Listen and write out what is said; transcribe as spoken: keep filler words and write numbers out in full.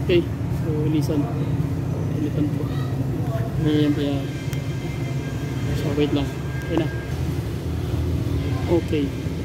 Okay, so listen. Ulitan po. Ayan po yan. So wait lang. Ayan na. Okay.